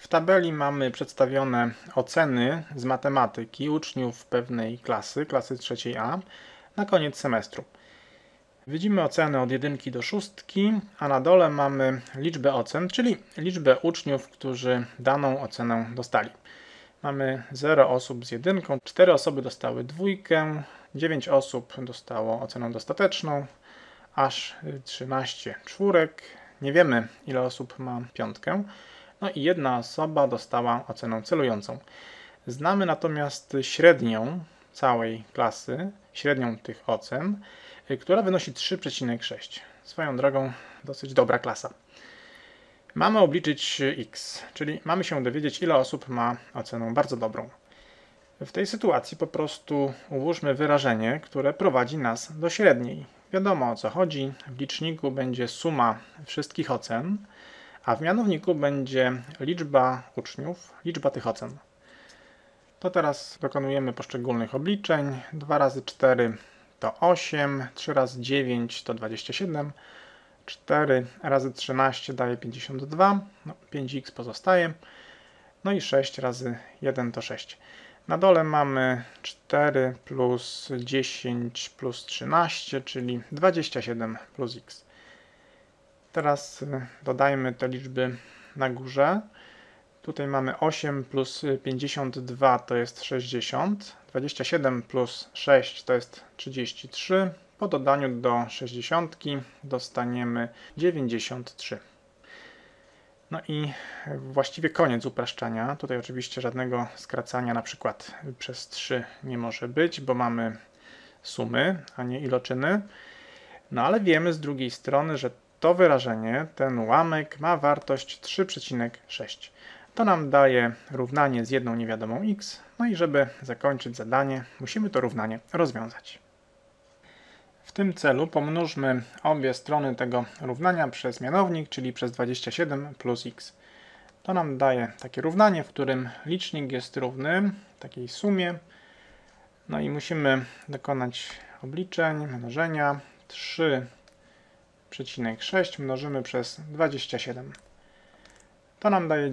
W tabeli mamy przedstawione oceny z matematyki uczniów pewnej klasy trzeciej A, na koniec semestru. Widzimy oceny od 1 do 6, a na dole mamy liczbę ocen, czyli liczbę uczniów, którzy daną ocenę dostali. Mamy 0 osób z 1, 4 osoby dostały 2, 9 osób dostało ocenę dostateczną, aż 13 czwórek. Nie wiemy, ile osób ma 5. No i 1 osoba dostała ocenę celującą. Znamy natomiast średnią całej klasy, średnią tych ocen, która wynosi 3,6. Swoją drogą dosyć dobra klasa. Mamy obliczyć x, czyli mamy się dowiedzieć, ile osób ma ocenę bardzo dobrą. W tej sytuacji po prostu ułóżmy wyrażenie, które prowadzi nas do średniej. Wiadomo, o co chodzi. W liczniku będzie suma wszystkich ocen, a w mianowniku będzie liczba uczniów, liczba tych ocen. To teraz dokonujemy poszczególnych obliczeń. 2 razy 4 to 8, 3 razy 9 to 27, 4 razy 13 daje 52, 5x pozostaje, no i 6 razy 1 to 6. Na dole mamy 4 plus 10 plus 13, czyli 27 plus x. Teraz dodajmy te liczby na górze. Tutaj mamy 8 plus 52 to jest 60, 27 plus 6 to jest 33. Po dodaniu do 60 dostaniemy 93. No i właściwie koniec upraszczania. Tutaj oczywiście żadnego skracania na przykład przez 3 nie może być, bo mamy sumy, a nie iloczyny. No ale wiemy z drugiej strony, że to wyrażenie, ten ułamek ma wartość 3,6. To nam daje równanie z jedną niewiadomą x. No i żeby zakończyć zadanie, musimy to równanie rozwiązać. W tym celu pomnóżmy obie strony tego równania przez mianownik, czyli przez 27 plus x. To nam daje takie równanie, w którym licznik jest równy takiej sumie. No i musimy dokonać obliczeń, mnożenia. 3,6 mnożymy przez 27. To nam daje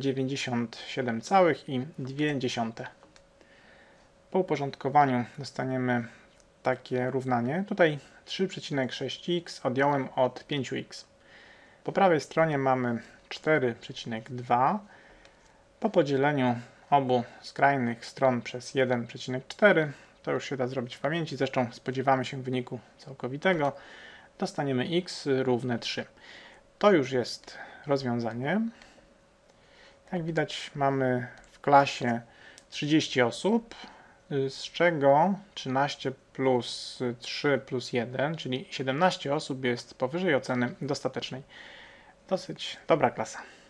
97,2. Po uporządkowaniu dostaniemy takie równanie. Tutaj 3,6x odjąłem od 5x. Po prawej stronie mamy 4,2. Po podzieleniu obu skrajnych stron przez 1,4, to już się da zrobić w pamięci, zresztą spodziewamy się wyniku całkowitego, dostaniemy x równe 3. To już jest rozwiązanie. Jak widać, mamy w klasie 30 osób, z czego 13 plus 3 plus 1, czyli 17 osób jest powyżej oceny dostatecznej. Dosyć dobra klasa.